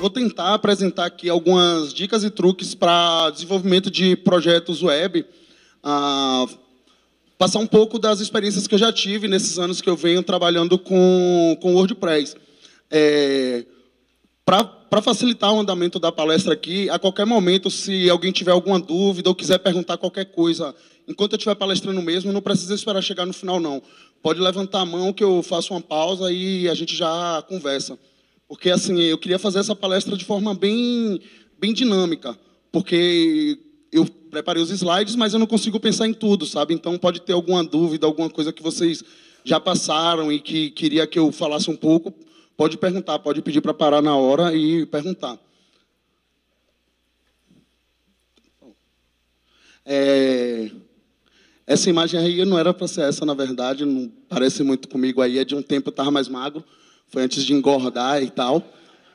Vou tentar apresentar aqui algumas dicas e truques para desenvolvimento de projetos web, passar um pouco das experiências que eu já tive nesses anos que eu venho trabalhando com WordPress. Para facilitar o andamento da palestra aqui, a qualquer momento, se alguém tiver alguma dúvida ou quiser perguntar qualquer coisa, enquanto eu estiver palestrando mesmo, não precisa esperar chegar no final, não. Pode levantar a mão que eu faço uma pausa e a gente já conversa. Porque, assim, eu queria fazer essa palestra de forma bem dinâmica, porque eu preparei os slides, mas eu não consigo pensar em tudo, sabe? Então, pode ter alguma dúvida, alguma coisa que vocês já passaram e que queria que eu falasse um pouco, pode perguntar, pode pedir para parar na hora e perguntar. Essa imagem aí não era para ser essa, na verdade, não parece muito comigo aí, é de um tempo eu estava mais magro, foi antes de engordar e tal.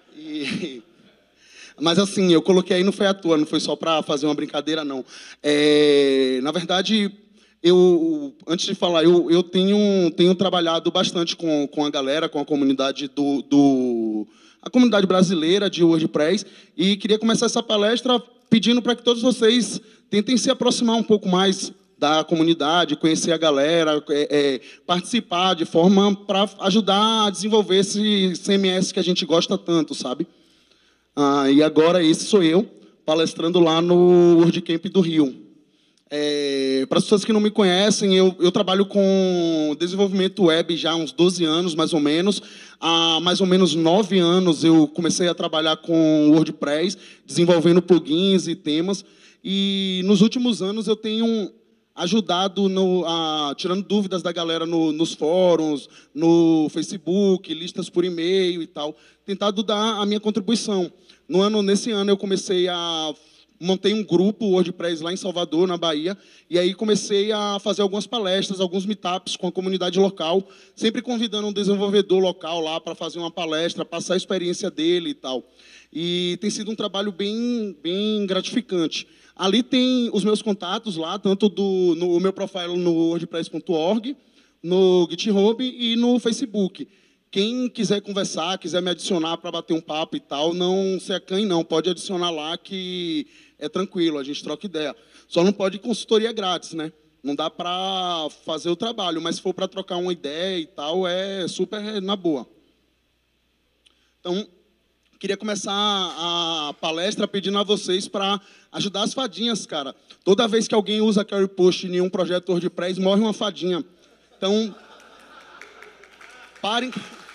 Mas, assim, eu coloquei aí, não foi à toa, não foi só para fazer uma brincadeira, não. Na verdade, antes de falar, eu tenho trabalhado bastante com a galera, com a comunidade a comunidade brasileira de WordPress, e queria começar essa palestra pedindo para que todos vocês tentem se aproximar um pouco mais da comunidade, conhecer a galera, participar de forma para ajudar a desenvolver esse CMS que a gente gosta tanto, sabe? E agora esse sou eu, palestrando lá no WordCamp do Rio. Para as pessoas que não me conhecem, eu trabalho com desenvolvimento web já há uns 12 anos, mais ou menos. Há mais ou menos 9 anos eu comecei a trabalhar com WordPress, desenvolvendo plugins e temas. E nos últimos anos eu tenho ajudado, tirando dúvidas da galera nos fóruns, no Facebook, listas por e-mail e tal, tentado dar a minha contribuição. Nesse ano eu montei um grupo WordPress lá em Salvador, na Bahia, e aí comecei a fazer algumas palestras, alguns meetups com a comunidade local, sempre convidando um desenvolvedor local lá para fazer uma palestra, passar a experiência dele e tal. E tem sido um trabalho bem gratificante. Ali tem os meus contatos lá, tanto no meu profile no wordpress.org, no GitHub e no Facebook. Quem quiser conversar, quiser me adicionar para bater um papo e tal, não se acanhe não, pode adicionar lá que é tranquilo, a gente troca ideia. Só não pode consultoria grátis, né? Não dá para fazer o trabalho, mas se for para trocar uma ideia e tal, é super na boa. Então, queria começar a palestra pedindo a vocês para ajudar as fadinhas, cara. Toda vez que alguém usa Carry Post em um projeto WordPress, morre uma fadinha. Então, parem.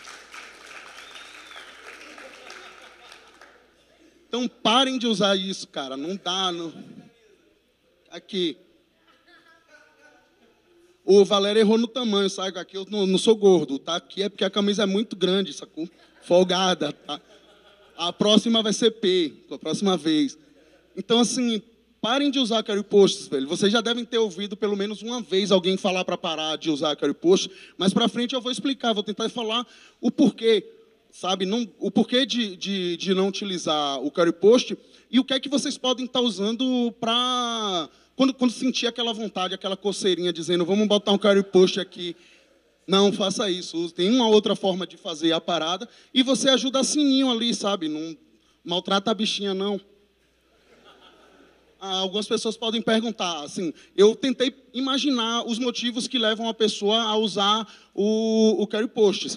Então, parem de usar isso, cara. Não dá. Não. Aqui. O Valério errou no tamanho, sabe? Aqui eu não sou gordo, tá? Aqui é porque a camisa é muito grande, sacou? Folgada, tá? A próxima vai ser P, a próxima vez. Então, assim, parem de usar Carry Posts, velho. Vocês já devem ter ouvido pelo menos uma vez alguém falar para parar de usar Carry Post, mas para frente eu vou explicar, vou tentar falar o porquê, sabe? O porquê de não utilizar o Carry Post e o que é que vocês podem estar usando para... Quando sentir aquela vontade, aquela coceirinha, dizendo, vamos botar um Carry Post aqui. Não faça isso. Tem uma outra forma de fazer a parada e você ajuda a sininho ali, sabe? Não maltrata a bichinha, não. Algumas pessoas podem perguntar, assim, eu tentei imaginar os motivos que levam a pessoa a usar o Carry Posts.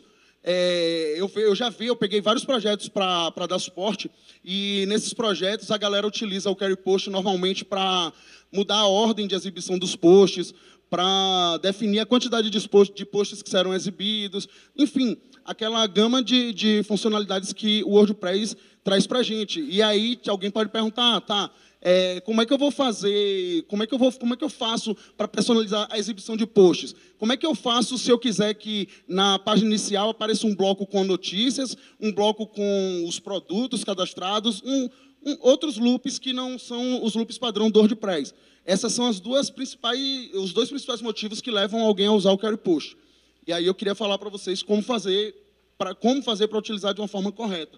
Eu peguei vários projetos para dar suporte e nesses projetos a galera utiliza o Carry Post normalmente para mudar a ordem de exibição dos posts, para definir a quantidade de posts que serão exibidos, enfim, aquela gama de funcionalidades que o WordPress traz para a gente. E aí alguém pode perguntar, tá, como é que eu vou fazer, como é que eu faço para personalizar a exibição de posts? Como é que eu faço se eu quiser que na página inicial apareça um bloco com notícias, um bloco com os produtos cadastrados, outros loops que não são os loops padrão do WordPress? Essas são os dois principais motivos que levam alguém a usar o Carry Post. E aí eu queria falar para vocês como fazer para utilizar de uma forma correta.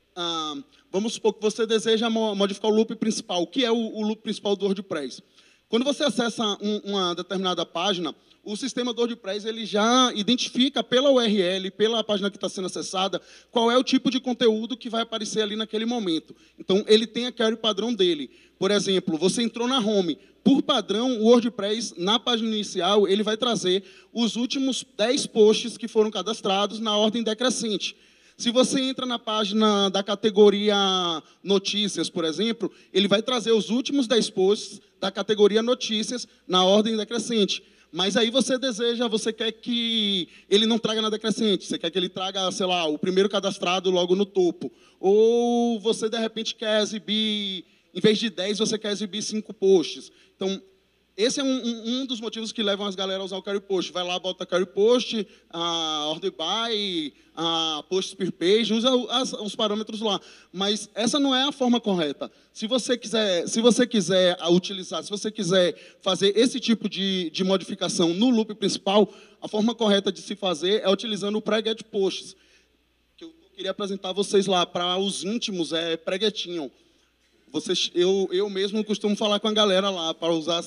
Vamos supor que você deseja modificar o loop principal. O que é o loop principal do WordPress? Quando você acessa uma determinada página, o sistema do WordPress ele já identifica pela URL, pela página que está sendo acessada, qual é o tipo de conteúdo que vai aparecer ali naquele momento. Então, ele tem a query padrão dele. Por exemplo, você entrou na home. Por padrão, o WordPress, na página inicial, ele vai trazer os últimos 10 posts que foram cadastrados na ordem decrescente. Se você entra na página da categoria Notícias, por exemplo, ele vai trazer os últimos 10 posts da categoria Notícias na ordem decrescente. Mas aí você quer que ele não traga na decrescente, você quer que ele traga, sei lá, o primeiro cadastrado logo no topo. Ou você, de repente, quer exibir, em vez de 10, você quer exibir 5 posts. Então, esse é um dos motivos que levam as galera a usar o query post. Vai lá, bota query post, order by, posts per page, usa os parâmetros lá. Mas essa não é a forma correta. Se você quiser utilizar, se você quiser fazer esse tipo de modificação no loop principal, a forma correta de se fazer é utilizando o pré-get posts. Que eu queria apresentar a vocês lá. Para os íntimos, é pré-getinho. Eu mesmo costumo falar com a galera lá, para usar...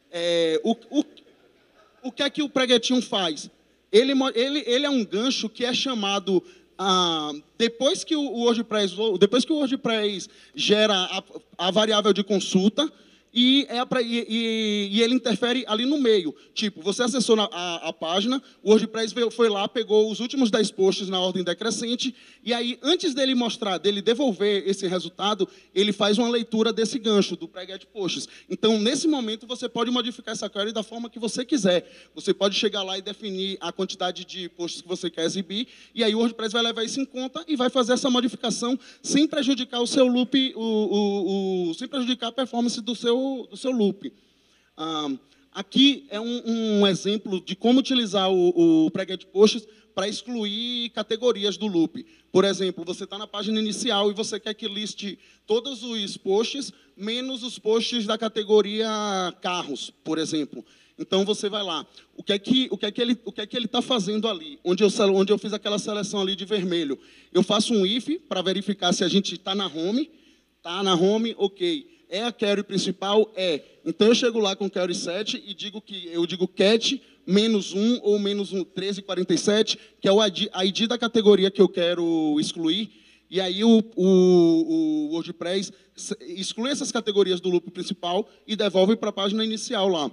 o que é que o pré-getinho faz? Ele é um gancho que é chamado... depois que o WordPress gera a variável de consulta, e ele interfere ali no meio. Tipo, você acessou a página, o WordPress foi lá, pegou os últimos 10 posts na ordem decrescente, e aí, antes dele devolver esse resultado, ele faz uma leitura desse gancho, do pré-get posts. Então, nesse momento, você pode modificar essa query da forma que você quiser. Você pode chegar lá e definir a quantidade de posts que você quer exibir, e aí o WordPress vai levar isso em conta e vai fazer essa modificação sem prejudicar o seu loop, sem prejudicar a performance do seu loop. Aqui é um exemplo de como utilizar o pré-get posts para excluir categorias do loop. Por exemplo, você está na página inicial e você quer que liste todos os posts, menos os posts da categoria carros, por exemplo. Então, você vai lá. O que é que ele está fazendo ali? Onde eu fiz aquela seleção ali de vermelho. Eu faço um if para verificar se a gente está na home. Está na home, ok. É a query principal? É. Então, eu chego lá com query set e digo cat -1 ou -1, 1347, que é o ID da categoria que eu quero excluir. E aí o WordPress exclui essas categorias do loop principal e devolve para a página inicial lá.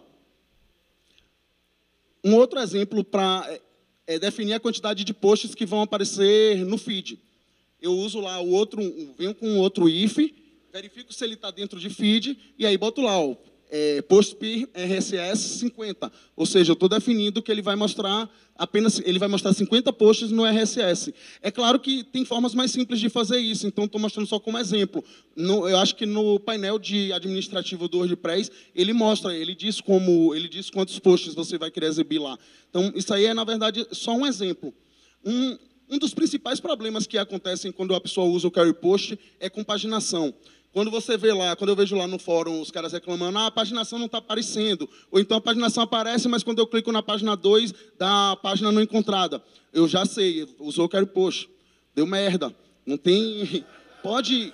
Um outro exemplo para definir a quantidade de posts que vão aparecer no feed. Eu uso lá venho com outro if, verifico se ele está dentro de feed, e aí boto lá, post per RSS 50. Ou seja, eu estou definindo que ele vai mostrar 50 posts no RSS. É claro que tem formas mais simples de fazer isso, então estou mostrando só como exemplo. Eu acho que no painel de administrativo do WordPress, ele diz quantos posts você vai querer exibir lá. Então, isso aí é, na verdade, só um exemplo. Um dos principais problemas que acontecem quando a pessoa usa o query post é com paginação. Quando eu vejo lá no fórum os caras reclamando, a paginação não está aparecendo, ou então a paginação aparece, mas quando eu clico na página 2, dá a página não encontrada. Eu já sei, usou o query post, deu merda, não tem... Pode...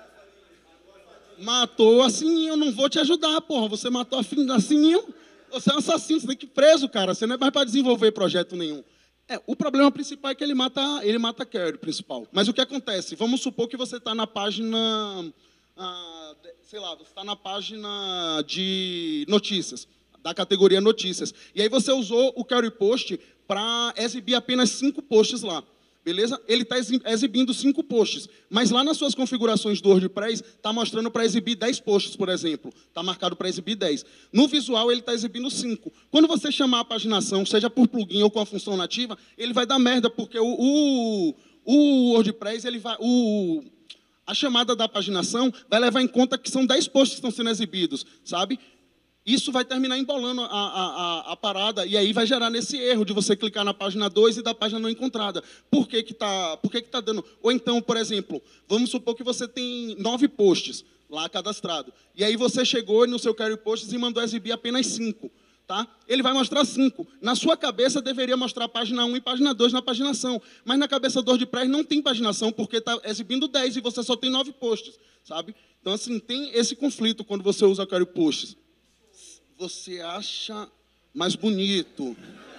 Matou a Sininho, eu não vou te ajudar, porra, você matou a Sininho, você é um assassino, você tem que ir preso, cara, você não é mais para desenvolver projeto nenhum. O problema principal é que ele mata a query principal. Mas o que acontece? Vamos supor que você está na página... sei lá, você está na página de notícias, da categoria notícias. E aí você usou o query post para exibir apenas 5 posts lá. Beleza? Ele está exibindo 5 posts. Mas lá nas suas configurações do WordPress, está mostrando para exibir 10 posts, por exemplo. Está marcado para exibir 10. No visual, ele está exibindo 5. Quando você chamar a paginação, seja por plugin ou com a função nativa, ele vai dar merda, porque o WordPress, a chamada da paginação vai levar em conta que são 10 posts que estão sendo exibidos, sabe? Isso vai terminar embolando a parada e aí vai gerar nesse erro de você clicar na página 2 e da página não encontrada. Por que que tá dando? Ou então, por exemplo, vamos supor que você tem 9 posts lá cadastrado. E aí você chegou no seu query posts e mandou exibir apenas 5. Tá? Ele vai mostrar 5. Na sua cabeça, deveria mostrar a página 1 e página 2 na paginação. Mas na cabeça do WordPress não tem paginação, porque está exibindo 10 e você só tem 9 posts. Sabe? Então, assim, tem esse conflito quando você usa query posts. você acha mais bonito?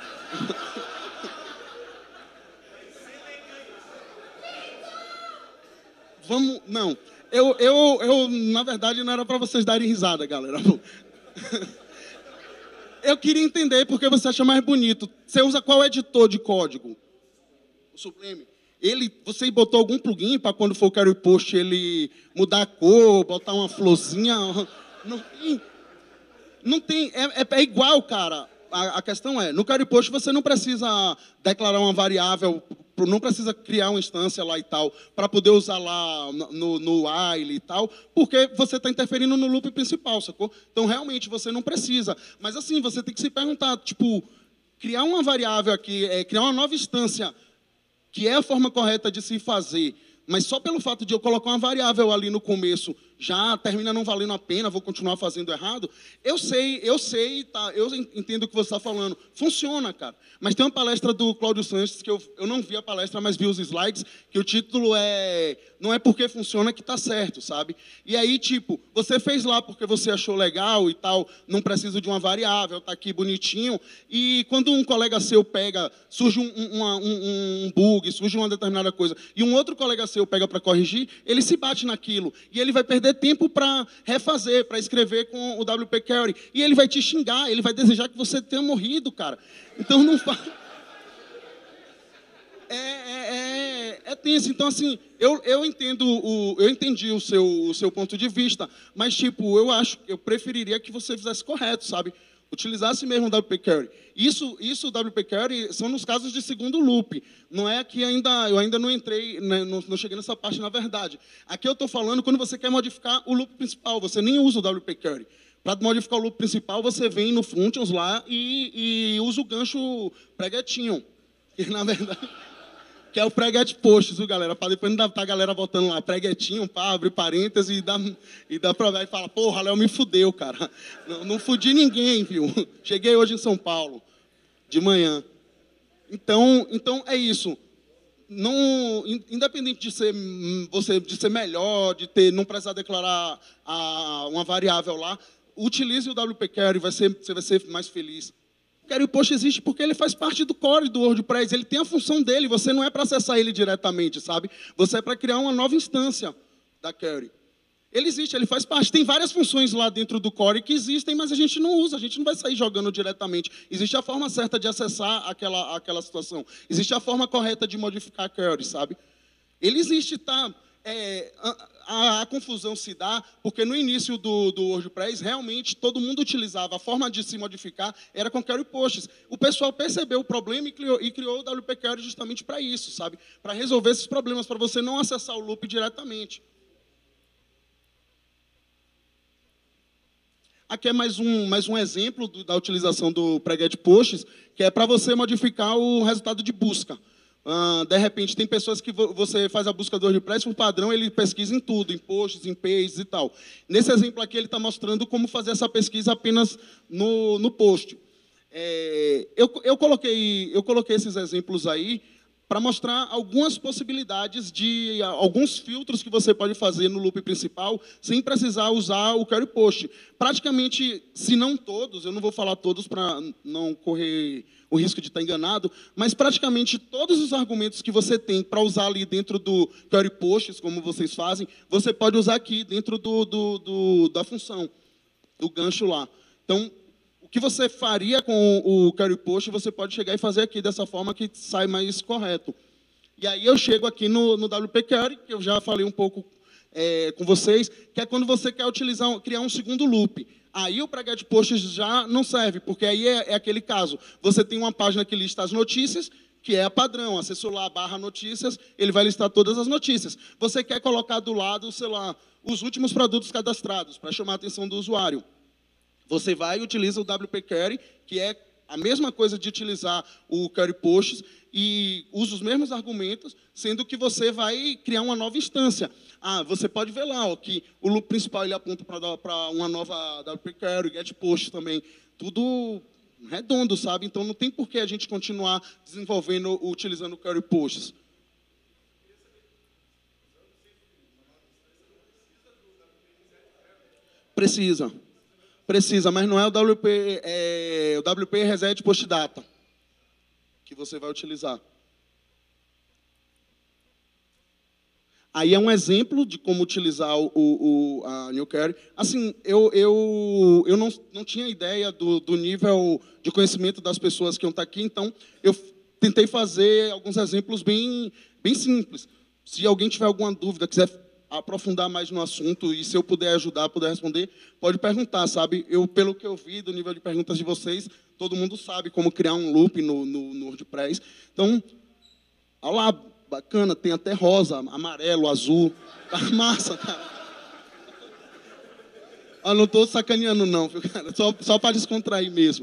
Vamos, não. Na verdade, não era para vocês darem risada, galera. Eu queria entender por que você acha mais bonito. Você usa qual editor de código? O Sublime. Você botou algum plugin para quando for o Carry Post ele mudar a cor, botar uma florzinha? Não tem. Não tem. É igual, cara. A questão é, no Carry Post você não precisa declarar uma variável, não precisa criar uma instância lá e tal, para poder usar lá no while e tal, porque você está interferindo no loop principal, sacou? Então, realmente, você não precisa. Mas, assim, você tem que se perguntar, tipo, criar uma variável aqui, criar uma nova instância, que é a forma correta de se fazer, mas só pelo fato de eu colocar uma variável ali no começo, já termina não valendo a pena, vou continuar fazendo errado. Eu sei, tá? Eu entendo o que você está falando. Funciona, cara. Mas tem uma palestra do Cláudio Sanches, que eu não vi a palestra, mas vi os slides, que o título Não é porque funciona que está certo, sabe? E aí, tipo, você fez lá porque você achou legal e tal, não precisa de uma variável, tá aqui bonitinho, e quando um colega seu pega, surge um bug, surge uma determinada coisa, e um outro colega seu pega para corrigir, ele se bate naquilo, e ele vai perder tempo para refazer, para escrever com o WP Carry. E ele vai te xingar, ele vai desejar que você tenha morrido, cara. Então não faz. É tenso. Então, assim, eu entendi o seu ponto de vista, mas, tipo, eu preferiria que você fizesse correto, sabe? Utilizasse mesmo o WP Carry. Isso o WP Carry são nos casos de segundo loop. Não é que eu ainda não entrei, né, não cheguei nessa parte, na verdade. Aqui eu estou falando quando você quer modificar o loop principal, você nem usa o WP Carry. Para modificar o loop principal, você vem no Functions lá e usa o gancho preguetinho. Que, na verdade, que é o preget posts, viu, galera? Para depois não dar a galera botando lá preguetinho, pá, abrir parênteses e dá para ver e fala, porra, Léo me fudeu, cara. Não fudi ninguém, viu? Cheguei hoje em São Paulo, de manhã. Então é isso. Não, independente de ser melhor, não precisar declarar uma variável lá, utilize o WP Carry, você vai ser mais feliz. O Carry Post existe porque ele faz parte do core do WordPress, ele tem a função dele, você não é para acessar ele diretamente, sabe? Você é para criar uma nova instância da Carry. Ele existe, ele faz parte. Tem várias funções lá dentro do core que existem, mas a gente não usa, a gente não vai sair jogando diretamente. Existe a forma certa de acessar aquela situação. Existe a forma correta de modificar a Carry, sabe? Ele existe, tá? A confusão se dá porque no início do WordPress, realmente, todo mundo utilizava, a forma de se modificar era com Carry Posts. O pessoal percebeu o problema e criou o WP Carry justamente para isso, sabe? Para resolver esses problemas, para você não acessar o loop diretamente. Aqui é mais um exemplo da utilização do preget posts, que é para você modificar o resultado de busca. De repente, tem pessoas que você faz a busca do WordPress, por padrão, ele pesquisa em tudo, em posts, em pages e tal. Nesse exemplo aqui, ele está mostrando como fazer essa pesquisa apenas no post. Eu coloquei esses exemplos aí para mostrar algumas possibilidades de alguns filtros que você pode fazer no loop principal sem precisar usar o Carry Post. Praticamente, se não todos, eu não vou falar todos para não correr o risco de estar enganado, mas praticamente todos os argumentos que você tem para usar ali dentro do Carry Posts, como vocês fazem, você pode usar aqui dentro da função, do gancho lá. Então, o que você faria com o Carry Post, você pode chegar e fazer aqui dessa forma que sai mais correto. E aí eu chego aqui no WP Carry, que eu já falei um pouco com vocês, que é quando você quer criar um segundo loop. Aí o preget posts já não serve, porque aí é aquele caso. Você tem uma página que lista as notícias, que é a padrão, acessou lá /notícias, ele vai listar todas as notícias. Você quer colocar do lado, sei lá, os últimos produtos cadastrados, para chamar a atenção do usuário. Você vai e utiliza o WP Carry, que é a mesma coisa de utilizar o Carry Posts, e usa os mesmos argumentos, sendo que você vai criar uma nova instância. Você pode ver lá que o loop principal ele aponta para uma nova WP Carry, Get Post também. Tudo redondo, sabe? Então não tem por que a gente continuar desenvolvendo, utilizando o Carry Posts. Precisa. Precisa, mas não é o WP, o WP Reset Post Data que você vai utilizar. Aí é um exemplo de como utilizar a New Query. Assim, eu não tinha ideia do nível de conhecimento das pessoas que iam estar aqui, então eu tentei fazer alguns exemplos bem simples. Se alguém tiver alguma dúvida, quiser aprofundar mais no assunto, e se eu puder ajudar, puder responder, pode perguntar, sabe? Pelo que eu vi do nível de perguntas de vocês, todo mundo sabe como criar um loop no WordPress. Então, olha lá, bacana, tem até rosa, amarelo, azul. Tá massa, cara. Eu não estou sacaneando, não, viu, cara? Só para descontrair mesmo.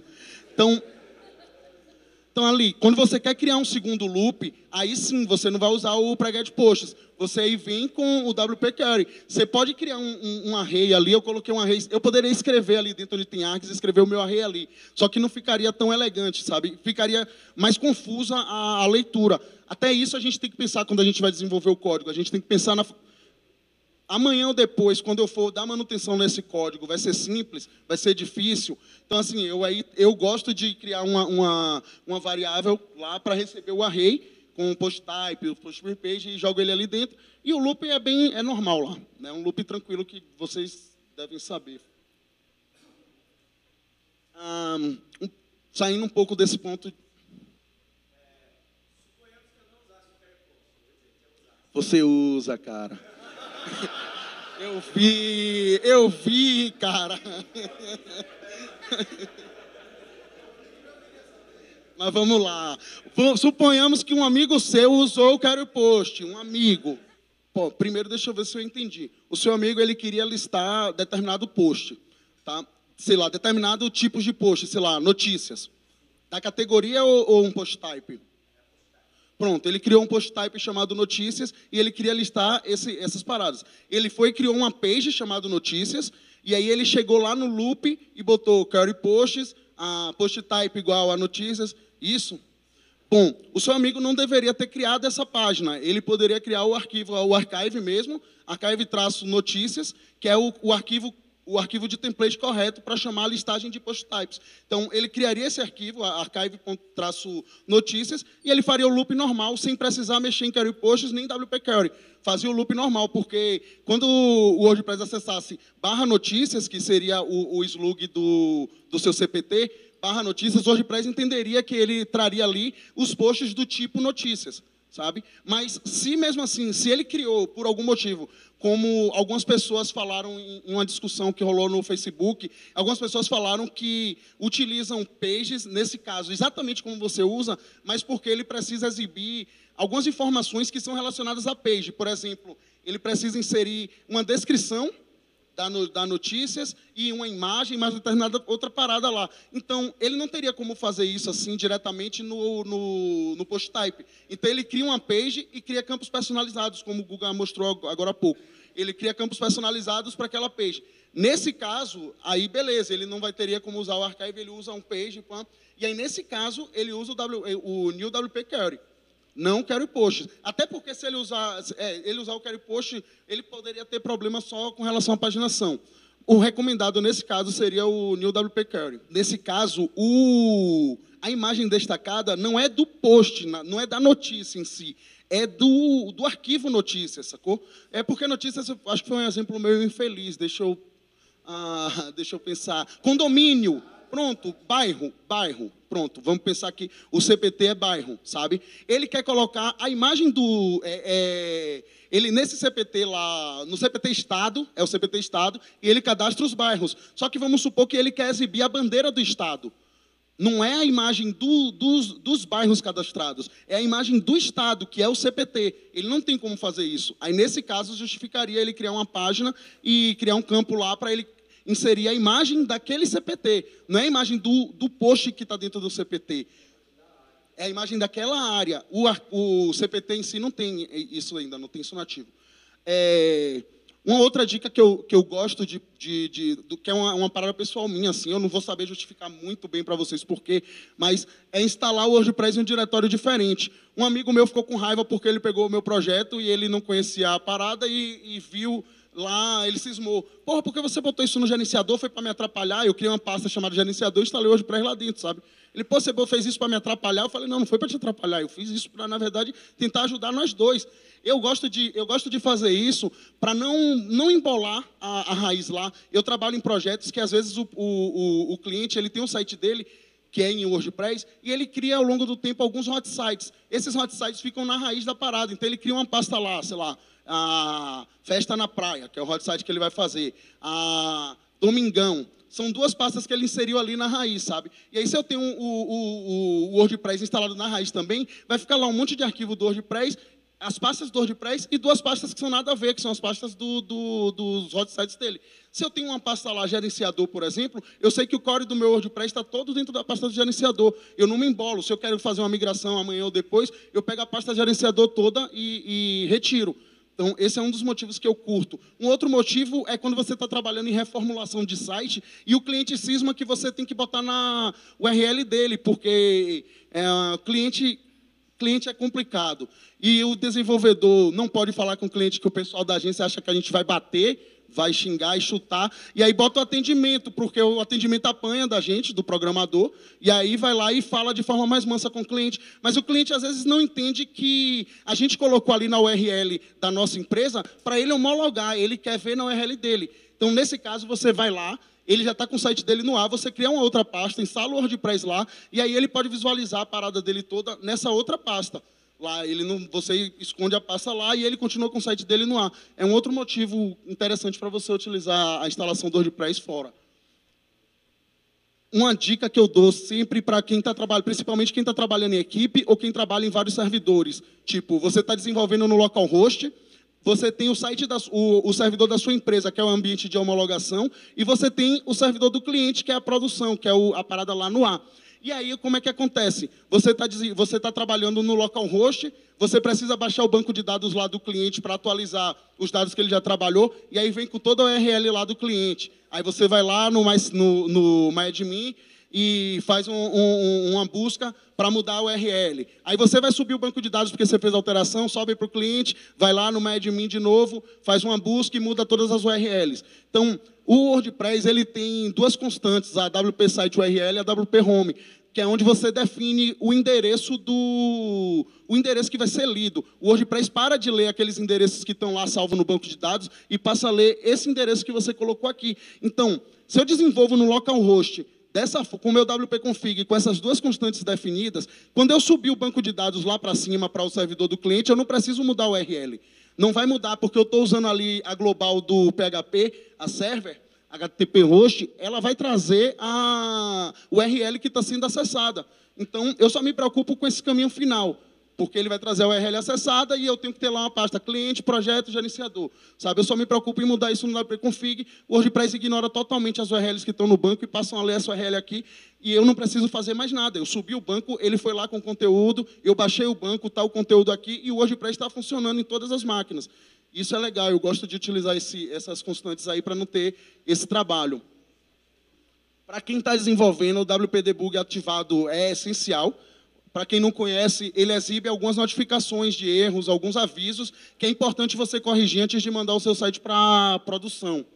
Então, ali, quando você quer criar um segundo loop, aí sim, você não vai usar o pre-get posts. Você aí vem com o WP Query. Você pode criar um array ali, eu coloquei um array, eu poderia escrever ali dentro de tem args, escrever o meu array ali. Só que não ficaria tão elegante, sabe? Ficaria mais confusa a leitura. Até isso a gente tem que pensar quando a gente vai desenvolver o código. A gente tem que pensar amanhã ou depois, quando eu for dar manutenção nesse código, vai ser simples, vai ser difícil. Então, assim, eu gosto de criar uma variável lá para receber o array com o post type, o post per page, e jogo ele ali dentro. E o loop é normal lá, né? Um loop tranquilo que vocês devem saber. Saindo um pouco desse ponto. Você usa, cara. Eu vi, cara. Mas vamos lá. Suponhamos que um amigo seu usou o Query Post, um amigo. Pô, primeiro deixa eu ver se eu entendi. O seu amigo, ele queria listar determinado post, tá? Sei lá, determinado tipos de post, sei lá, notícias. Da categoria ou um post type? Pronto, ele criou um post type chamado Notícias e ele queria listar essas paradas. Ele foi e criou uma page chamada Notícias e aí ele chegou lá no loop e botou query posts, a post type igual a notícias, isso. Bom, o seu amigo não deveria ter criado essa página. Ele poderia criar o archive mesmo, archive-notícias, que é o arquivo de template correto para chamar a listagem de post types. Então, ele criaria esse arquivo, archive-notícias, e ele faria o loop normal, sem precisar mexer em query posts nem WP Query. Fazia o loop normal, porque quando o WordPress acessasse /notícias, que seria o slug do seu CPT, /notícias, o WordPress entenderia que ele traria ali os posts do tipo notícias, sabe? Mas, se mesmo assim, se ele criou, por algum motivo, como algumas pessoas falaram em uma discussão que rolou no Facebook, algumas pessoas falaram que utilizam pages, nesse caso, exatamente como você usa, mas porque ele precisa exibir algumas informações que são relacionadas à page. Por exemplo, ele precisa inserir uma descrição da notícias e uma imagem, mais determinada outra parada lá. Então, ele não teria como fazer isso assim diretamente no post type. Então, ele cria uma page e cria campos personalizados, como o Guga mostrou agora há pouco. Ele cria campos personalizados para aquela page. Nesse caso, aí beleza, ele não teria como usar o archive, ele usa um page, e aí nesse caso, ele usa o New WP Query. Não query post. Até porque se ele usar o query post, ele poderia ter problema só com relação à paginação. O recomendado nesse caso seria o New WP Query. Nesse caso, a imagem destacada não é do post, não é da notícia em si, é do arquivo notícias, sacou? É porque notícias, acho que foi um exemplo meio infeliz, deixa eu pensar. Condomínio. Pronto, bairro, pronto, vamos pensar que o CPT é bairro, sabe? Ele quer colocar a imagem ele nesse CPT lá, no CPT Estado, é o CPT Estado, e ele cadastra os bairros. Só que vamos supor que ele quer exibir a bandeira do Estado. Não é a imagem dos bairros cadastrados, é a imagem do Estado, que é o CPT. Ele não tem como fazer isso. Aí, nesse caso, justificaria ele criar uma página e criar um campo lá para ele inserir a imagem daquele CPT. Não é a imagem do post que está dentro do CPT. É a imagem daquela área. O CPT em si não tem isso ainda, não tem isso nativo. Uma outra dica que eu gosto que é uma parada pessoal minha, assim, eu não vou saber justificar muito bem para vocês por quê, mas é instalar o WordPress em um diretório diferente. Um amigo meu ficou com raiva porque ele pegou o meu projeto e ele não conhecia a parada e viu lá, ele cismou. Porra, por que você botou isso no gerenciador? Foi para me atrapalhar? Eu criei uma pasta chamada gerenciador e instalei o WordPress lá dentro, sabe? Ele, pô, você fez isso para me atrapalhar? Eu falei, não, não foi para te atrapalhar. Eu fiz isso para, na verdade, tentar ajudar nós dois. Eu gosto de fazer isso para não embolar a raiz lá. Eu trabalho em projetos que, às vezes, o cliente ele tem um site dele, que é em WordPress, e ele cria, ao longo do tempo, alguns hot sites. Esses hot sites ficam na raiz da parada. Então, ele cria uma pasta lá, sei lá, a Festa na Praia, que é o hot site que ele vai fazer, a Domingão. São duas pastas que ele inseriu ali na raiz, sabe? E aí, se eu tenho o WordPress instalado na raiz também, vai ficar lá um monte de arquivo do WordPress, as pastas do WordPress e duas pastas que são nada a ver, que são as pastas dos hot sites dele. Se eu tenho uma pasta lá, gerenciador, por exemplo, eu sei que o core do meu WordPress está todo dentro da pasta do gerenciador. Eu não me embolo. Se eu quero fazer uma migração amanhã ou depois, eu pego a pasta gerenciador toda e retiro. Então, esse é um dos motivos que eu curto. Um outro motivo é quando você está trabalhando em reformulação de site e o cliente cisma que você tem que botar na URL dele, porque cliente é complicado. E o desenvolvedor não pode falar com o cliente que o pessoal da agência acha que a gente vai bater, vai xingar e chutar, e aí bota o atendimento, porque o atendimento apanha da gente, do programador, e aí vai lá e fala de forma mais mansa com o cliente. Mas o cliente, às vezes, não entende que a gente colocou ali na URL da nossa empresa para ele homologar, ele quer ver na URL dele. Então, nesse caso, você vai lá, ele já está com o site dele no ar, você cria uma outra pasta, instala o WordPress lá, e aí ele pode visualizar a parada dele toda nessa outra pasta. Lá, você esconde a pasta lá e ele continua com o site dele no ar. É um outro motivo interessante para você utilizar a instalação do WordPress fora. Uma dica que eu dou sempre para quem está trabalhando, principalmente quem está trabalhando em equipe ou quem trabalha em vários servidores. Tipo, você está desenvolvendo no localhost, você tem o site o servidor da sua empresa, que é o ambiente de homologação, e você tem o servidor do cliente, que é a produção, que é a parada lá no ar. E aí, como é que acontece? Você tá trabalhando no localhost, você precisa baixar o banco de dados lá do cliente para atualizar os dados que ele já trabalhou, e aí vem com toda a URL lá do cliente. Aí você vai lá no MyAdmin e faz uma busca para mudar a URL. Aí você vai subir o banco de dados porque você fez a alteração, sobe para o cliente, vai lá no MyAdmin de novo, faz uma busca e muda todas as URLs. Então, o WordPress ele tem duas constantes, a WP Site URL e a WP Home, que é onde você define o endereço que vai ser lido. O WordPress para de ler aqueles endereços que estão lá salvos no banco de dados e passa a ler esse endereço que você colocou aqui. Então, se eu desenvolvo no localhost com o meu WP config, com essas duas constantes definidas, quando eu subir o banco de dados lá para cima, para o servidor do cliente, eu não preciso mudar o URL. Não vai mudar, porque eu estou usando ali a global do PHP, a server, HTTP host, ela vai trazer a URL que está sendo acessada. Então, eu só me preocupo com esse caminho final, porque ele vai trazer a URL acessada e eu tenho que ter lá uma pasta cliente, projeto, gerenciador. Sabe? Eu só me preocupo em mudar isso no WP config. O WordPress ignora totalmente as URLs que estão no banco e passam a ler essa URL aqui e eu não preciso fazer mais nada. Eu subi o banco, ele foi lá com o conteúdo, eu baixei o banco, está o conteúdo aqui e o WordPress está funcionando em todas as máquinas. Isso é legal, eu gosto de utilizar essas constantes aí para não ter esse trabalho. Para quem está desenvolvendo, o WP Debug ativado é essencial. Para quem não conhece, ele exibe algumas notificações de erros, alguns avisos, que é importante você corrigir antes de mandar o seu site para produção.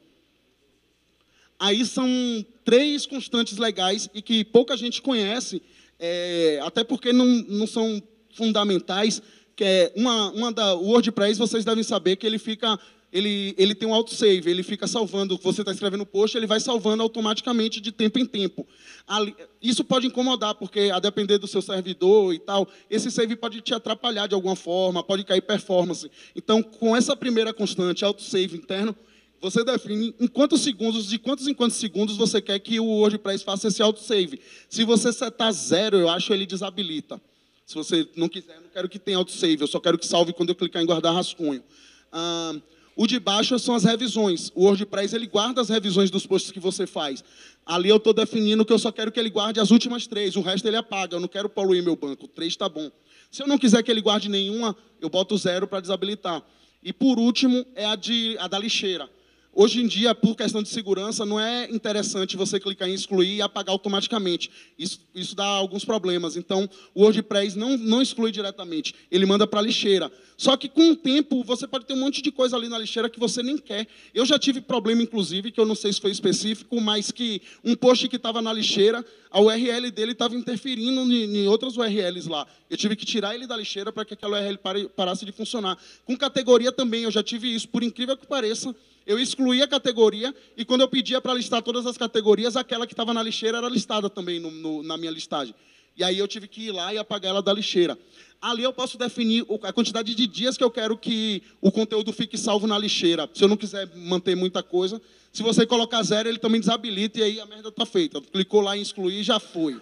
Aí são 3 constantes legais e que pouca gente conhece, até porque não são fundamentais, que é o WordPress, vocês devem saber que ele tem um autosave, ele fica salvando, você está escrevendo post, ele vai salvando automaticamente de tempo em tempo. Isso pode incomodar, porque a depender do seu servidor e tal, esse save pode te atrapalhar de alguma forma, pode cair performance. Então, com essa primeira constante, autosave interno, você define de quantos em quantos segundos você quer que o WordPress faça esse autosave. Se você setar 0, eu acho que ele desabilita. Se você não quiser, eu não quero que tenha autosave, eu só quero que salve quando eu clicar em guardar rascunho. O de baixo são as revisões. O WordPress ele guarda as revisões dos posts que você faz. Ali eu estou definindo que eu só quero que ele guarde as últimas 3, o resto ele apaga, eu não quero poluir meu banco, 3 está bom. Se eu não quiser que ele guarde nenhuma, eu boto 0 para desabilitar. E por último é a da lixeira. Hoje em dia, por questão de segurança, não é interessante você clicar em excluir e apagar automaticamente. Isso dá alguns problemas. Então, o WordPress não exclui diretamente, ele manda para a lixeira. Só que, com o tempo, você pode ter um monte de coisa ali na lixeira que você nem quer. Eu já tive problema, inclusive, que eu não sei se foi específico, mas que um post que estava na lixeira, a URL dele estava interferindo em outras URLs lá. Eu tive que tirar ele da lixeira para que aquela URL parasse de funcionar. Com categoria também, eu já tive isso. Por incrível que pareça, eu excluí a categoria e, quando eu pedia para listar todas as categorias, aquela que estava na lixeira era listada também na minha listagem. E aí eu tive que ir lá e apagar ela da lixeira. Ali eu posso definir a quantidade de dias que eu quero que o conteúdo fique salvo na lixeira. Se eu não quiser manter muita coisa, se você colocar 0, ele também desabilita e aí a merda está feita. Clicou lá em excluir e já foi.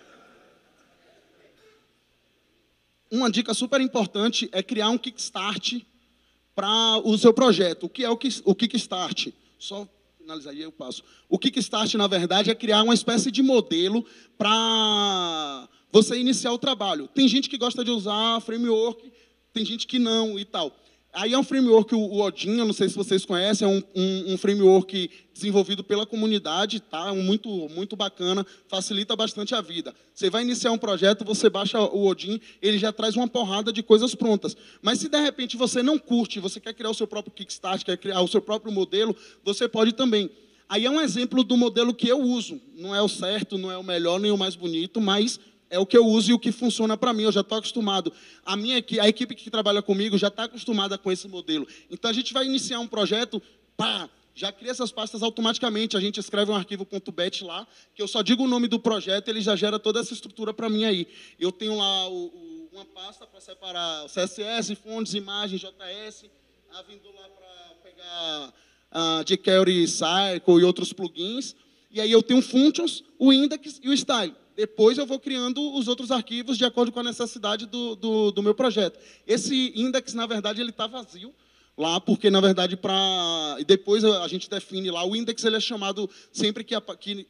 Uma dica super importante é criar um Kickstart para o seu projeto. O que é o Kickstart? Só finalizar aí eu passo. O Kickstart, na verdade, é criar uma espécie de modelo para você iniciar o trabalho. Tem gente que gosta de usar framework, tem gente que não e tal. Aí é um framework, o Odin, eu não sei se vocês conhecem, é um framework desenvolvido pela comunidade, tá? Muito bacana, facilita bastante a vida. Você vai iniciar um projeto, você baixa o Odin, ele já traz uma porrada de coisas prontas. Mas se de repente você não curte, você quer criar o seu próprio Kickstart, quer criar o seu próprio modelo, você pode também. Aí é um exemplo do modelo que eu uso. Não é o certo, não é o melhor, nem o mais bonito, mas é o que eu uso e o que funciona para mim. Eu já estou acostumado. A equipe que trabalha comigo já está acostumada com esse modelo. Então, a gente vai iniciar um projeto, pá, já cria essas pastas automaticamente. A gente escreve um arquivo .bat lá, que eu só digo o nome do projeto, ele já gera toda essa estrutura para mim aí. Eu tenho lá uma pasta para separar CSS, fontes, imagens, JS, vindo lá para pegar jQuery, Cycle e outros plugins. E aí eu tenho functions, o index e o style. Depois eu vou criando os outros arquivos de acordo com a necessidade do meu projeto. Esse index, na verdade, ele está vazio lá, porque, na verdade, depois a gente define lá, o index ele é chamado sempre que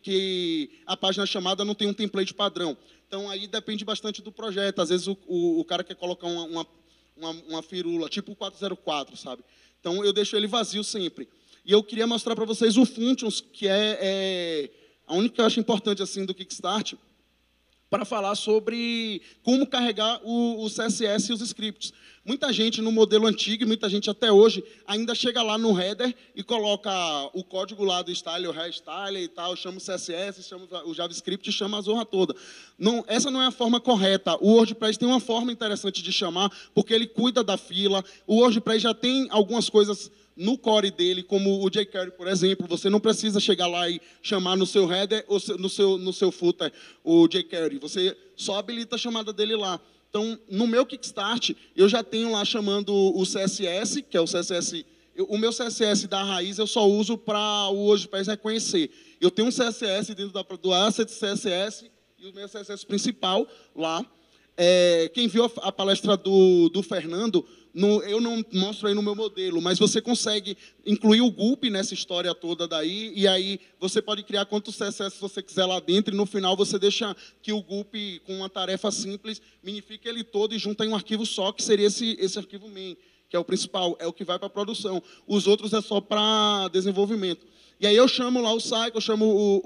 a página chamada não tem um template padrão. Então, aí depende bastante do projeto. Às vezes, o cara quer colocar uma firula, tipo o 404, sabe? Então, eu deixo ele vazio sempre. E eu queria mostrar para vocês o functions, que é a única que eu acho importante assim, do Kickstart, para falar sobre como carregar o CSS e os scripts. Muita gente no modelo antigo, e muita gente até hoje, ainda chega lá no header e coloca o código lá do style, o hairstyle e tal, chama o CSS, chama o JavaScript, chama a zorra toda. Não, essa não é a forma correta. O WordPress tem uma forma interessante de chamar, porque ele cuida da fila. O WordPress já tem algumas coisas no core dele, como o jQuery, por exemplo. Você não precisa chegar lá e chamar no seu header ou no seu footer o jQuery. Você só habilita a chamada dele lá. Então, no meu Kickstart, eu já tenho lá chamando o CSS, que é o CSS... O meu CSS da raiz eu só uso para o WordPress reconhecer. Eu tenho um CSS dentro do asset CSS e o meu CSS principal lá. Quem viu a palestra do Fernando, eu não mostro aí no meu modelo, mas você consegue incluir o gulp nessa história toda daí, e aí você pode criar quantos CSS você quiser lá dentro, e no final você deixa que o gulp, com uma tarefa simples, minifique ele todo e junta em um arquivo só, que seria esse arquivo main, que é o principal, é o que vai para a produção. Os outros é só para desenvolvimento. E aí eu chamo lá o Cycle, eu chamo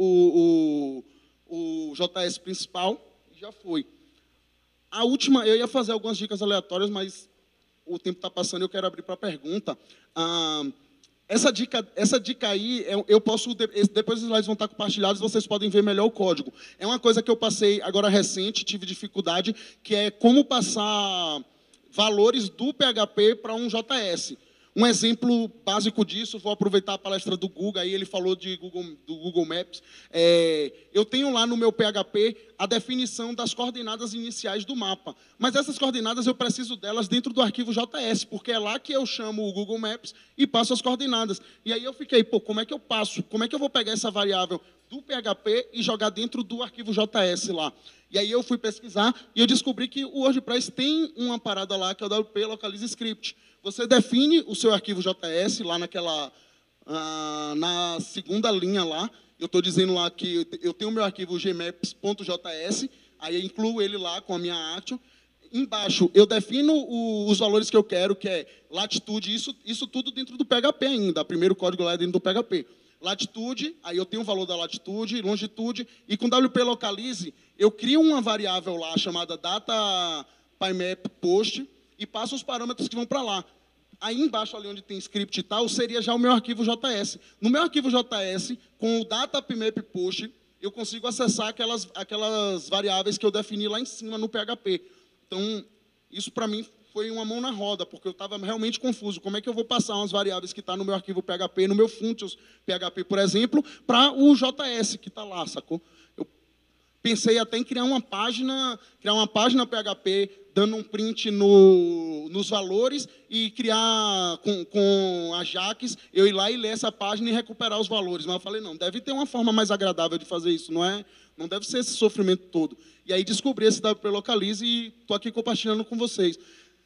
o JS principal, e já foi. A última, eu ia fazer algumas dicas aleatórias, mas o tempo está passando e eu quero abrir para a pergunta. Essa dica aí, eu posso, depois os slides vão estar compartilhados, vocês podem ver melhor o código. É uma coisa que eu passei agora recente, tive dificuldade, que é como passar valores do PHP para um JS. Um exemplo básico disso, vou aproveitar a palestra do Google, aí ele falou do Google Maps. Eu tenho lá no meu PHP a definição das coordenadas iniciais do mapa. Mas essas coordenadas eu preciso delas dentro do arquivo JS, porque é lá que eu chamo o Google Maps e passo as coordenadas. E aí eu fiquei, como é que eu passo? Como é que eu vou pegar essa variável do PHP e jogar dentro do arquivo JS lá? E aí eu fui pesquisar e eu descobri que o WordPress tem uma parada lá, que é o WP Localize Script. Você define o seu arquivo JS lá na segunda linha lá. Eu estou dizendo lá que eu tenho o meu arquivo gmaps.js, aí eu incluo ele lá com a minha action. Embaixo, eu defino os valores que eu quero, que é latitude, isso tudo dentro do PHP ainda, primeiro código lá é dentro do PHP. Latitude, aí eu tenho o valor da latitude, longitude, e com WP Localize, eu crio uma variável lá chamada data_PyMap_post e passo os parâmetros que vão para lá. Aí embaixo, ali onde tem script e tal, seria já o meu arquivo JS. No meu arquivo JS, com o data_PyMap_post, eu consigo acessar aquelas variáveis que eu defini lá em cima no PHP. Então, isso para mim foi uma mão na roda, porque eu estava realmente confuso. Como é que eu vou passar umas variáveis que estão no meu arquivo PHP, no meu functions PHP, por exemplo, para o JS que está lá, sacou? Eu pensei até em criar uma página PHP, dando um print nos valores e criar com Ajax, eu ir lá e ler essa página e recuperar os valores. Mas eu falei, não, deve ter uma forma mais agradável de fazer isso, não deve ser esse sofrimento todo. E aí descobri esse WP Localize e estou aqui compartilhando com vocês.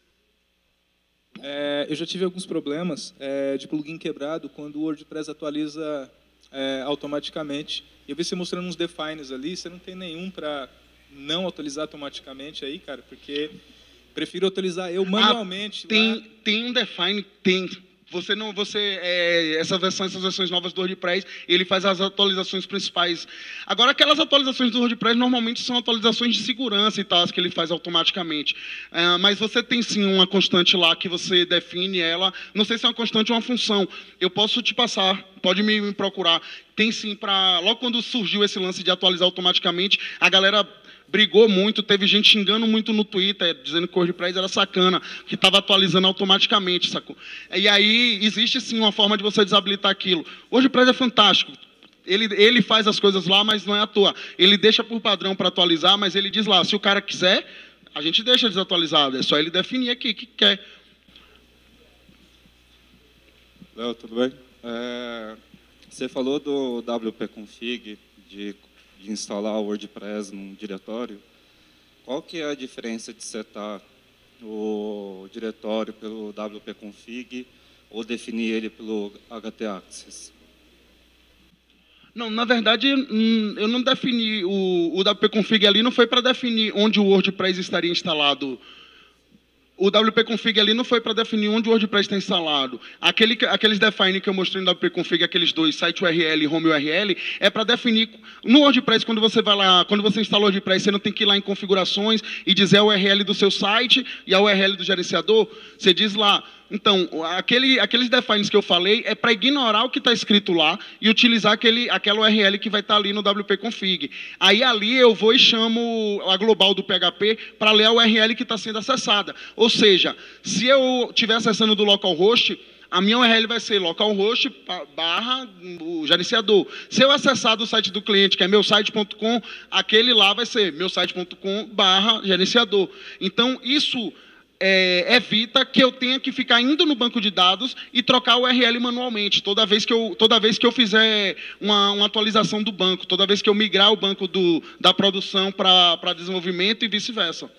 Eu já tive alguns problemas de plugin quebrado quando o WordPress atualiza automaticamente. Eu vi você mostrando uns defines ali, você não tem nenhum para não atualizar automaticamente aí, cara? Porque prefiro atualizar eu manualmente. Tem um define, tem. Essas versões novas do WordPress, ele faz as atualizações principais. Agora, aquelas atualizações do WordPress normalmente são atualizações de segurança e tal, que ele faz automaticamente. Mas você tem sim uma constante lá que você define ela. Não sei se é uma constante ou uma função. Eu posso te passar, pode me procurar. Tem sim logo quando surgiu esse lance de atualizar automaticamente, a galera brigou muito, teve gente xingando muito no Twitter, dizendo que o WordPress era sacana, que estava atualizando automaticamente, sacou? E aí, existe sim uma forma de você desabilitar aquilo. O WordPress é fantástico. Ele faz as coisas lá, mas não é à toa. Ele deixa por padrão para atualizar, mas ele diz lá, se o cara quiser, a gente deixa desatualizado. É só ele definir aqui o que quer. Léo, tudo bem? Você falou do wp-config, de instalar o WordPress num diretório. Qual que é a diferença de setar o diretório pelo wp-config ou definir ele pelo htaccess? Não, na verdade, eu não defini o wp-config ali, não foi para definir onde o WordPress estaria instalado. O wp-config ali não foi para definir onde o WordPress está instalado. Aqueles define que eu mostrei no wp-config, aqueles dois, site URL e home URL, é para definir... No WordPress, quando você vai lá, quando você instala o WordPress, você não tem que ir lá em configurações e dizer a URL do seu site e a URL do gerenciador. Você diz lá... Então, aqueles defines que eu falei é para ignorar o que está escrito lá e utilizar aquela URL que vai estar ali no wp-config. Aí ali eu vou e chamo a global do PHP para ler a URL que está sendo acessada. Ou seja, se eu estiver acessando do localhost, a minha URL vai ser localhost barra o gerenciador. Se eu acessar do site do cliente, que é meusite.com, aquele lá vai ser meusite.com barra gerenciador. Então, isso... evita que eu tenha que ficar indo no banco de dados e trocar o URL manualmente, toda vez que eu fizer uma atualização do banco, toda vez que eu migrar o banco da produção para desenvolvimento e vice-versa.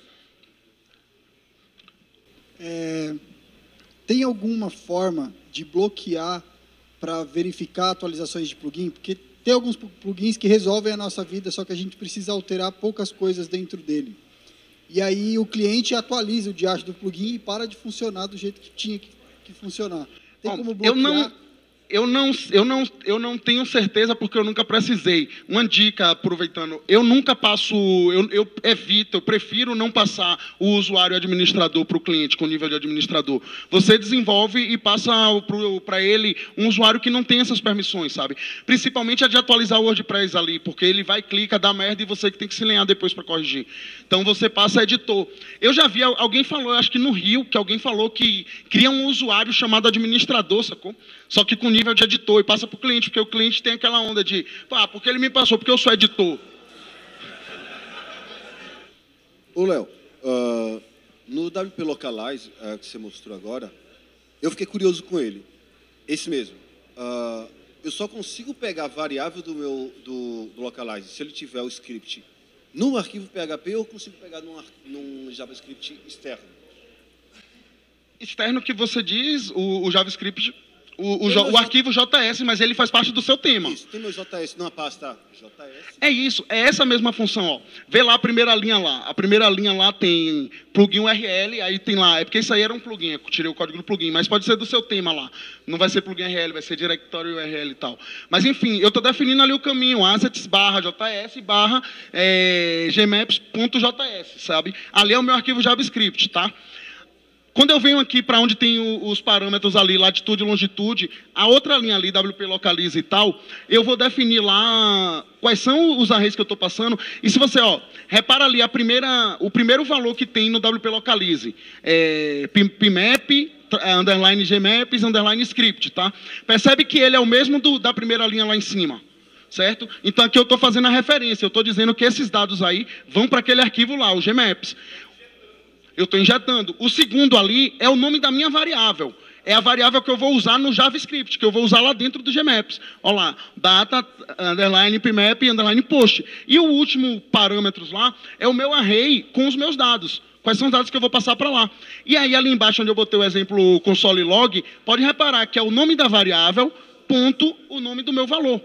Tem alguma forma de bloquear para verificar atualizações de plugin? Porque tem alguns plugins que resolvem a nossa vida, só que a gente precisa alterar poucas coisas dentro dele. E aí o cliente atualiza o diacho do plugin e para de funcionar do jeito que tinha que funcionar. Tem como bloquear? Eu não tenho certeza porque eu nunca precisei. Uma dica, aproveitando, eu nunca passo, eu evito, eu prefiro não passar o usuário administrador para o cliente com nível de administrador. Você desenvolve e passa para ele um usuário que não tem essas permissões, sabe? Principalmente a de atualizar o WordPress ali, porque ele vai, clica, dá merda e você que tem que se lenhar depois para corrigir. Então você passa editor. Eu já vi, alguém falou, acho que no Rio, que alguém falou que cria um usuário chamado administrador, sacou? Só que com nível de editor e passa para o cliente, porque o cliente tem aquela onda de, porque ele me passou, porque eu sou editor. Ô, Léo, no WP Localize, que você mostrou agora, eu fiquei curioso com ele. Esse mesmo. Eu só consigo pegar a variável do Localize se ele tiver o script no arquivo PHP ou eu consigo pegar num JavaScript externo? Externo que você diz, o JavaScript... o arquivo JS, mas ele faz parte do seu tema. Isso, tem meu JS numa pasta JS. É isso, é essa mesma função, ó. Vê lá a primeira linha lá. A primeira linha lá tem plugin URL, aí tem lá, é porque isso aí era um plugin, eu tirei o código do plugin, mas pode ser do seu tema lá. Não vai ser plugin URL, vai ser diretório URL e tal. Mas enfim, eu estou definindo ali o caminho, assets /js gmaps.js, sabe? Ali é o meu arquivo JavaScript, tá? Quando eu venho aqui para onde tem os parâmetros ali, latitude e longitude, a outra linha ali, WP localize e tal, eu vou definir lá quais são os arrays que eu estou passando. E se você, ó, repara ali o primeiro valor que tem no WP localize, pmap, underline gmaps, underline script, tá? Percebe que ele é o mesmo da primeira linha lá em cima, certo? Então aqui eu estou fazendo a referência, eu estou dizendo que esses dados aí vão para aquele arquivo lá, o gmaps. Eu estou injetando. O segundo ali é o nome da minha variável. É a variável que eu vou usar no JavaScript, que eu vou usar lá dentro do Gmaps. Olha lá, data, underline, pmap, underline, post. E o último parâmetros lá é o meu array com os meus dados. Quais são os dados que eu vou passar para lá. E aí, ali embaixo, onde eu botei o exemplo console log, pode reparar que é o nome da variável, ponto, o nome do meu valor.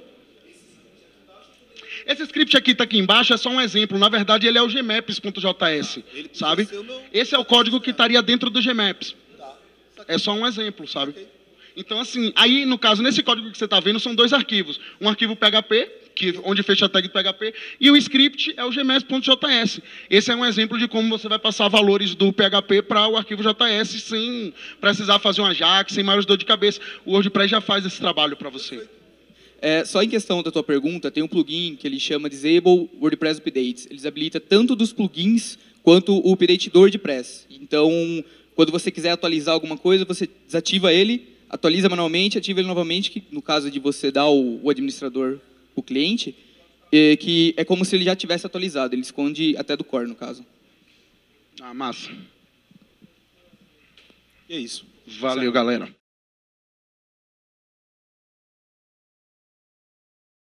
Esse script aqui está aqui embaixo, é só um exemplo. Na verdade, ele é o gmaps.js, sabe? Esse é o código que estaria dentro do gmaps. É só um exemplo, sabe? Então, assim, aí, no caso, nesse código que você está vendo, são dois arquivos. Um arquivo PHP, onde fecha a tag do PHP, e o script é o gmaps.js. Esse é um exemplo de como você vai passar valores do PHP para o arquivo JS sem precisar fazer um Ajax, sem maiores dor de cabeça. O WordPress já faz esse trabalho para você. Só em questão da tua pergunta, tem um plugin que ele chama Disable WordPress Updates. Ele habilita tanto dos plugins quanto o update do WordPress. Então, quando você quiser atualizar alguma coisa, você desativa ele, atualiza manualmente, ativa ele novamente, que no caso de você dar o administrador para o cliente, que é como se ele já tivesse atualizado. Ele esconde até do core, no caso. Ah, massa. E é isso. Valeu, galera.